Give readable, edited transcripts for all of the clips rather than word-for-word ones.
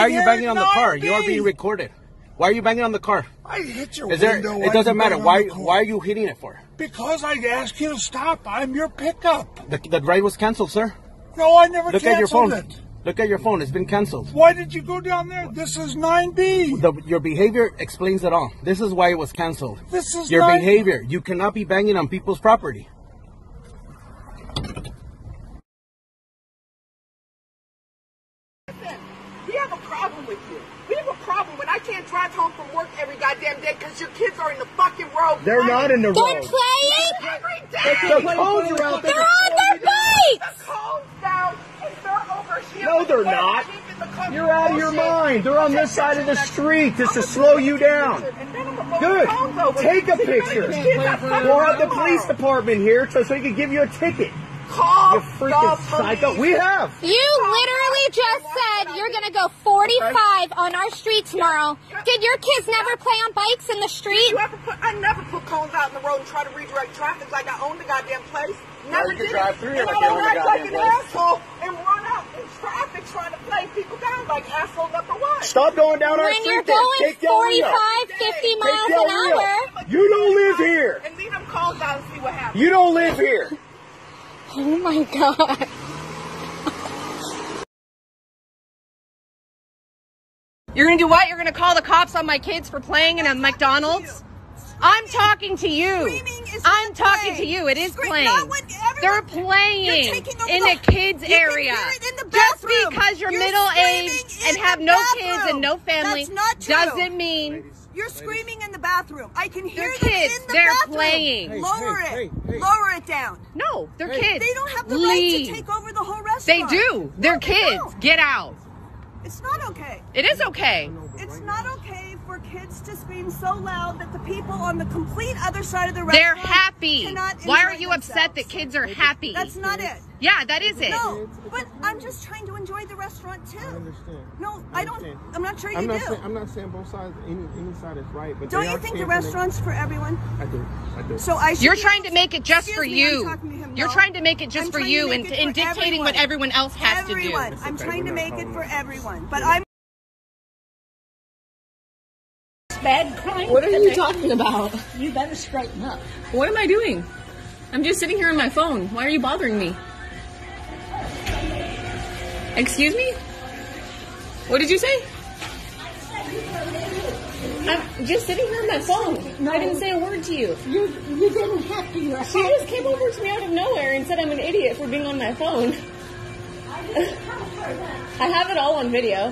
are you banging on the car? You are being recorded. Why are you banging on the car? I hit your window. It doesn't matter. Why are you hitting it for? Because I asked you to stop. I'm your pickup. The ride was canceled, sir. No, I never Look at your phone. it. Look at your phone. It's been canceled. Why did you go down there? This is 9B. Your behavior explains it all. This is why it was canceled. This is your behavior. You cannot be banging on people's property. Listen, we have a problem with you. We have a problem when I can't drive home from work every goddamn day because your kids are in the fucking road. They're not in the road. They're playing? Every day. The cones are out there. They're on their bikes. The cones down and they're over here. No, they're not. You're out of your mind. They're on this side of the street just to slow you down. Good. Take a picture. We'll have the police department here so they can give you a ticket. Call you freaking psycho. We have. You literally just said you're going to go 45 on our street tomorrow. Did your kids never play on bikes in the street? I never put cones out in the road and try to redirect traffic like I own the goddamn place. Never did. Drive through and I don't act like an asshole and run out in traffic trying to play people down like asshole number one. Stop going down our street. When you're going 45, 50 miles an hour. You don't live here. And leave them cones out and see what happens. You don't live here. Oh my God. You're going to do what? You're going to call the cops on my kids for playing in a McDonald's? I'm talking to you. I'm talking to you. It is playing. They're playing in the kids area. Just because you're middle-aged and have no kids and no family doesn't mean... You're screaming in the bathroom. I can hear them in the they're bathroom. Playing. Lower it. Lower it down. No, they're kids. They don't have the right to take over the whole restaurant. They do. They're kids. Get out. It's not okay. It is okay. It's not okay for kids to scream so loud that the people on the complete other side of the restaurant they're happy. Why are you themselves. Upset that kids are happy? That's not it. Yeah, that is it. No, but I'm just trying to enjoy the restaurant too. I understand. No, I don't. I'm not sure you do. I'm not saying both sides. Any side is right, but don't you think the restaurant's for everyone? I do. I do. So you're trying to make it just for you. You're trying to make it just for you and dictating what everyone else has to do. I'm trying to make it for everyone, but I'm. Bad crime. What are you talking about? You better straighten up. What am I doing? I'm just sitting here on my phone. Why are you bothering me? Excuse me? What did you say? I'm just sitting here on my phone. No, I didn't say a word to you. You didn't have to. She just came over to me out of nowhere and said I'm an idiot for being on my phone. I have it all on video.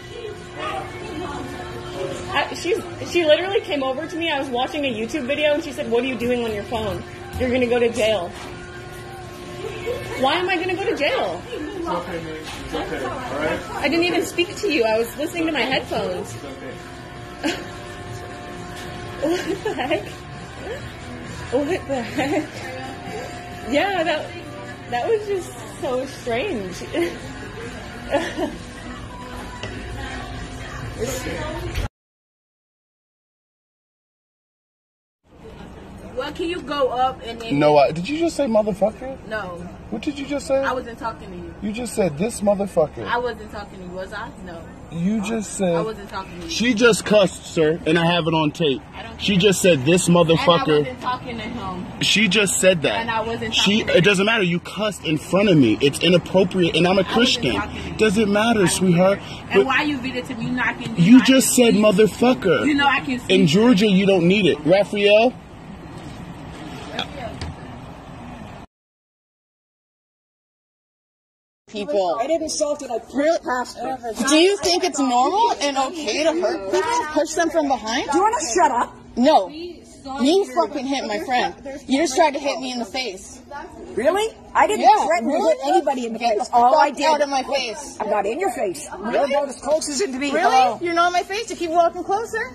She literally came over to me. I was watching a YouTube video and she said, "What are you doing on your phone? You're going to go to jail." Why am I going to go to jail? It's okay, man. It's okay. All right? I didn't even speak to you. I was listening to my headphones. It's okay. What the heck? What the heck? Yeah, that was just so strange. Well, can you go up and then... No, did you just say motherfucker? No. What did you just say? I wasn't talking to you. You just said this motherfucker. I wasn't talking to you, was I? No. You just said... I wasn't talking to you. She just cussed, sir, and I have it on tape. She just said this motherfucker. And I wasn't talking to him. She just said that. And I wasn't talking to It doesn't matter. You cussed in front of me. It's inappropriate, and I'm a Christian. Doesn't matter, sweetheart. And why you beat it to me? You know I can... You just said motherfucker. You know I can see. In Georgia, you don't need it. Raphael? People. I didn't insult it. I pushed past it. Do you think it's normal and okay to hurt people? Push them from behind? Do you want to shut up? No. You fucking hit my friend. You just tried to hit me in the face. Really? I didn't threaten to hit anybody in the face. All I did. Out of my face. I got in your face. You're about as close as it to me. Really? Hello? You're not in my face? You keep walking closer?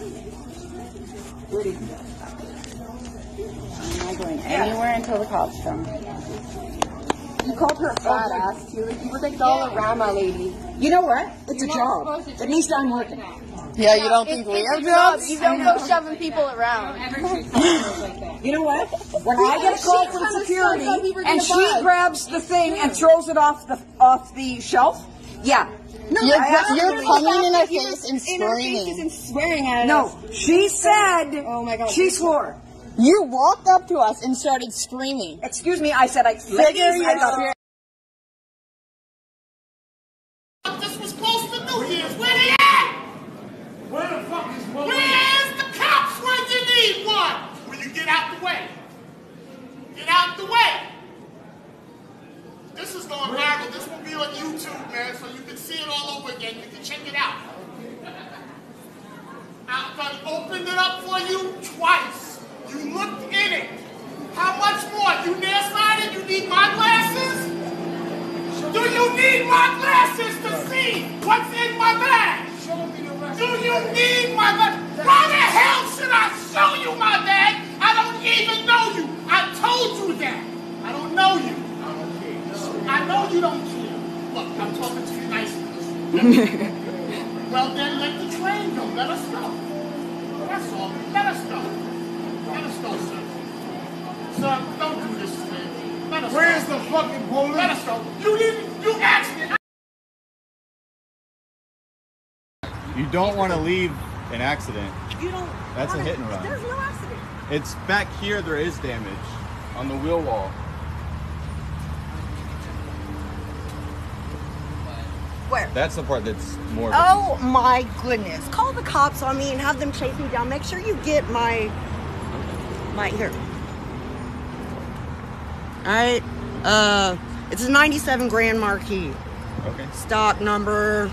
I'm not going anywhere until the cops come. You called her a fat ass, too. You were the Dollarama lady. You know what? It's a job. At least I'm working. Yeah, you don't think we have jobs? You don't go shoving people around. You know what? When I get a call from security and she grabs the thing and throws it off the shelf, yeah, No, you're coming in our face and screaming. And swearing at us. No, she said. Oh my God. She swore. You walked up to us and started screaming. Excuse me, I said I. Figure yourself. This was close to New Year's. Where they at? Where the fuck is one? Where's the cops when you need one? Will you get out the way? Get out the way. This is going viral. This will be on YouTube, man, so you can see it all over again. You can check it out. I done opened it up for you twice. You looked in it. How much more? You nearsighted? You need my glasses? Do you need my glasses to see what's in my bag? Do you need my glasses? Why the hell should I show you my bag? I don't even know you. I told you that. I don't know you. I know you don't care. Look, I'm talking to you nicely. Well, then let the train go. Let us go. That's all. Let us go. Let us go, sir. Sir, don't do this to me. Let us Where's go. the fucking police? Let us go. You asked me. You don't want to leave an accident. You don't. That's a hit and run. There's no accident. It's back here. There is damage on the wheel wall. Where? That's the part that's more. Oh my goodness. Call the cops on me and have them chase me down. Make sure you get my here. Alright. It's a 97 Grand Marquis. Okay. Stock number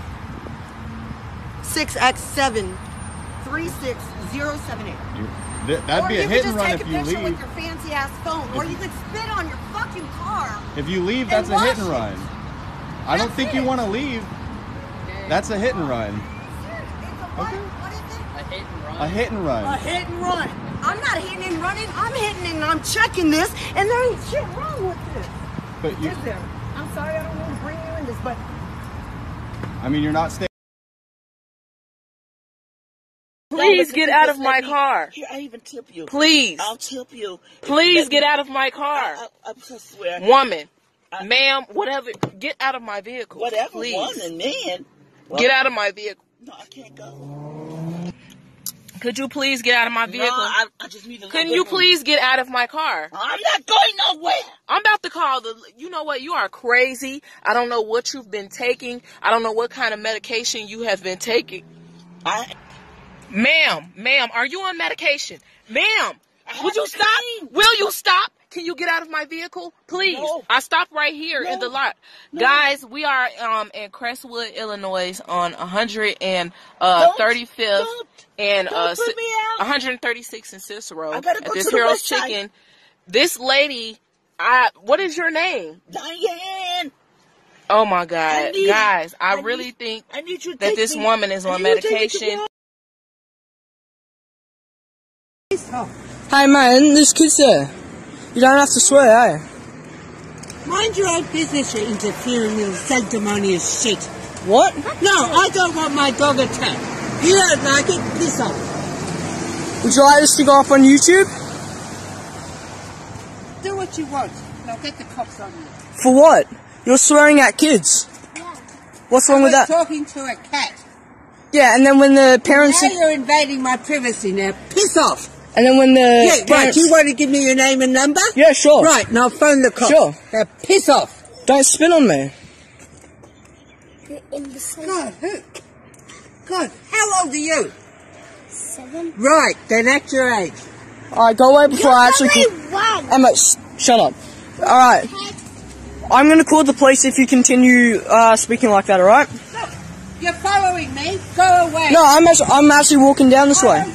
6X736078. That'd be a hit and run if you Or you could just take a picture leave. with your fancy ass phone. Or you could spit on your fucking car. If you leave, that's a hit and run. I don't think you want to leave. That's a hit and run. What is it? A hit and run. A hit and run. I'm not hitting and running. I'm hitting and I'm checking this, and there ain't shit wrong with this. But you, Is there? I'm sorry, I don't want to bring you in this, but I mean, you're not staying. Please get out of my car. Here, I even tip you. Please. I'll tip you. Please get out of my car. I swear. Woman, ma'am, whatever. Get out of my vehicle. Whatever, please. woman, man. Well, get out of my vehicle. No, I can't go. Could you please get out of my vehicle? No, I just need to. Can you please get out of my car? I'm not going nowhere. I'm about to call the. You know what? You are crazy. I don't know what you've been taking. I don't know what kind of medication you have been taking. Ma'am, are you on medication? Ma'am, would you stop? Will you stop? Can you get out of my vehicle? Please. No. I stopped right here in the lot. No. Guys, we are in Crestwood, Illinois on 135th and 136th and Cicero at this Harold's Chicken. This lady, what is your name? Diane. Oh my God. Guys, I really think that this woman is on medication. Hey man, this kid's there. You don't have to swear, eh? Mind your own business, you interfering little sanctimonious shit. What? No, I don't want my dog attacked. You don't like it? Piss off. Would you like this to go up on YouTube? Do what you want. Now get the cops on you. For what? You're swearing at kids. Yeah. What's wrong with that? Talking to a cat. Yeah, and then when the parents... Now you're invading my privacy now. Piss off. And then when the Yeah, parents... right, you want to give me your name and number? Yeah, sure. Right, now phone the cops. Sure. Now piss off. Don't spin on me. God, how old are you? 7. Right, then that's your age. Alright, go away before I actually... Emma, shut up. Alright. I'm gonna call the police if you continue speaking like that, alright? Look, you're following me. Go away. No, I'm actually walking down this way.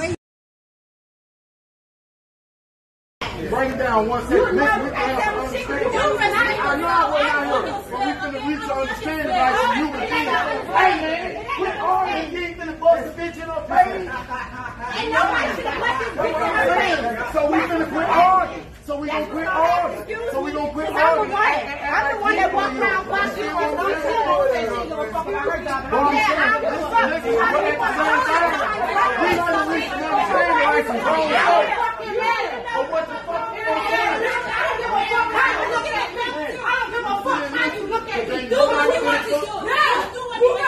Break it down one second. We finna reach an understanding like some human beings. Hey man, quit arguing. You ain't finna bust a bitch in her face. Ain't nobody finna bust this bitch in her face. So we finna quit arguing. So we gonna quit arguing. So we gonna quit arguing. I'm the one that walked around busting you and don't say she gonna fuck about her job. Yeah, I'm the fuck. We gonna reach an understanding like some grown folks. But what the fuck? I don't give a fuck how you look at me. I don't give a fuck how you look at me. Do what you want to do.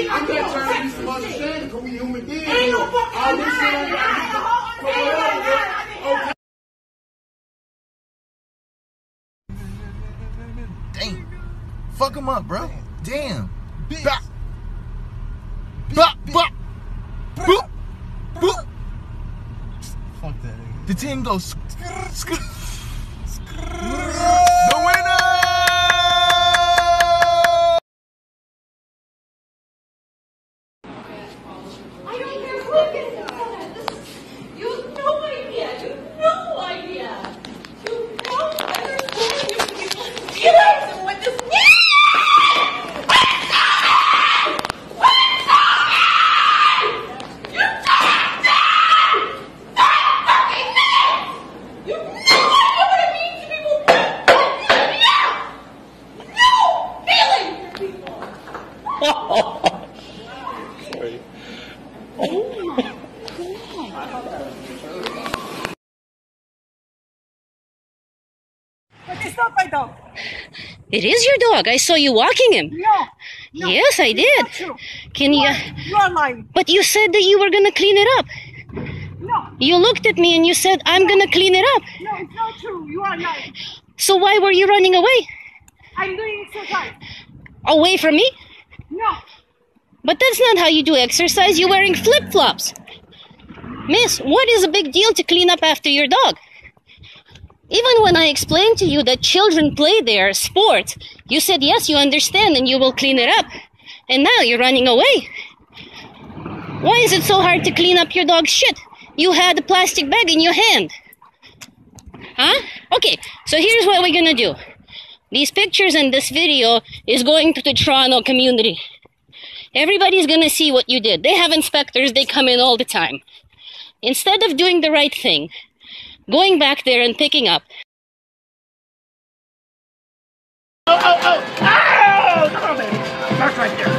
I'm not trying to be some understanding because we human beings. Ain't no fucking Okay. Damn. Fuck him up, bro. Damn. Bop. Bop, bop. Boop. Boop. Fuck that. The team goes. The winner! I don't care who gets it. You have no idea. You have no idea. You don't understand. You guys know what this means. Sorry. But it's not my dog. It is your dog. I saw you walking him. No. Yes, I did. Can you? You are lying. But you said that you were gonna clean it up. No. You looked at me and you said, "I'm gonna clean it up." No, it's not true. You are lying. So why were you running away? I'm doing exercise. Away from me? No. But that's not how you do exercise. You're wearing flip-flops. Miss, what is a big deal to clean up after your dog? Even when I explained to you that children play their sport, you said yes, you understand and you will clean it up. And now you're running away. Why is it so hard to clean up your dog's shit? You had a plastic bag in your hand. Huh? Okay, so here's what we're gonna do. These pictures and this video is going to the Toronto community. Everybody's gonna see what you did. They have inspectors, they come in all the time. Instead of doing the right thing, going back there and picking up. Oh, oh, oh! Oh! Come on, baby. Park right there.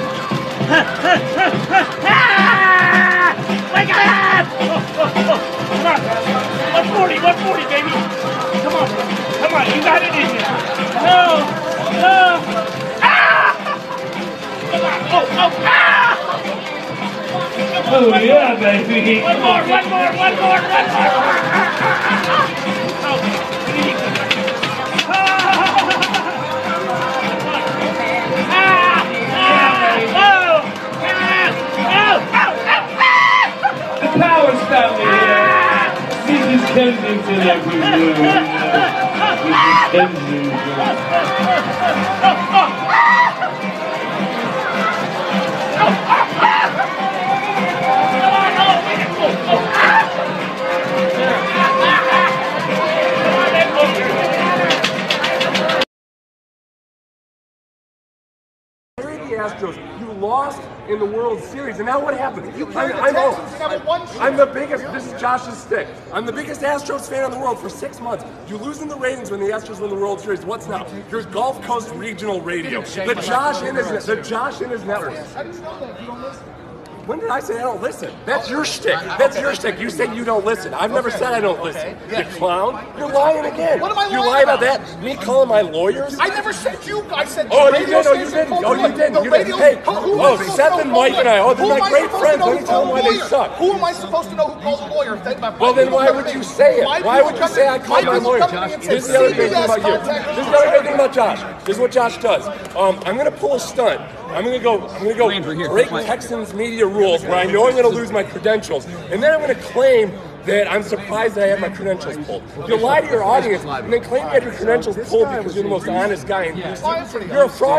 Wake up! Come on. 140, 140, baby. Come on. Come on, you got it in you. No! No! Ah! Come on. Oh, oh, ah! Oh, yeah, baby. One more, one more, one more, one more. Oh, the Powers family here. Mrs. Kensington, everyone. Mrs. Kensington. Astros, you lost in the World Series, and now what happened? I'm the biggest. This is Josh's stick. I'm the biggest Astros fan in the world for 6 months. You lose in the ratings when the Astros win the World Series. What's now? Here's Gulf Coast Regional Radio. The Josh in his network. When did I say I don't listen? That's your shtick. That's your shtick. You say you don't listen. I've never said I don't listen. You clown. You're lying again. What am I lying You lie about that? Me calling my lawyers? I never said you. I said oh, you did. Oh, you didn't. Oh, you didn't. You didn't. Hey, oh, Seth and Mike and I. Oh, they're my great friends. Let me tell them why they suck. Who am I supposed to know who calls a lawyer? Well, then why would you say it? Why would you say I called my lawyer? This is the other great thing about you. This is the other great thing about Josh. This is what Josh does. I'm gonna pull a stunt. I'm gonna go break Texans media rules where I know I'm gonna lose my credentials, and then I'm gonna claim that I'm surprised that I have my credentials pulled. You lie to your audience and then claim you had your credentials pulled because you're the most honest guy in Houston. You're a fraud.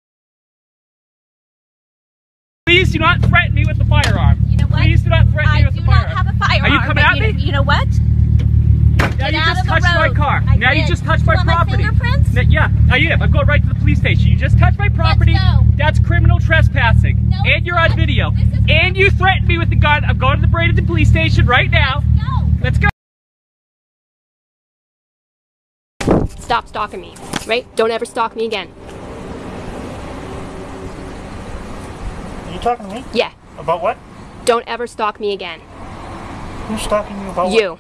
Please do not threaten me with the firearm. You know what? Please do not threaten me with the firearm. I do not have a firearm. Are you coming at me? You know what? Now you just touched my car. Now you just touched my property. Fingerprints? Yeah, I am. I'm going right to the police station. You just touched my property. That's criminal trespassing. No, and you're on video. And you threatened me with the gun. I'm going to the Bradenton police station right now. Let's go. Stop stalking me, right? Don't ever stalk me again. Are you talking to me? Yeah. About what? Don't ever stalk me again. Who's stalking you about you.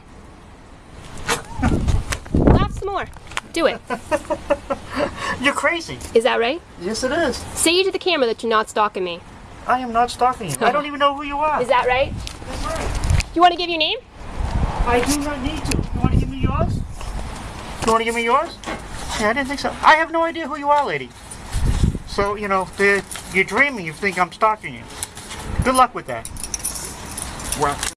Laugh some more. Do it. You're crazy. Is that right? Yes, it is. Say to the camera that you're not stalking me. I am not stalking you. I don't even know who you are. Is that right? That's right. You want to give your name? I do not need to. You want to give me yours? You want to give me yours? Yeah, I didn't think so. I have no idea who you are, lady. So, you know, you're dreaming. You think I'm stalking you. Good luck with that. Well,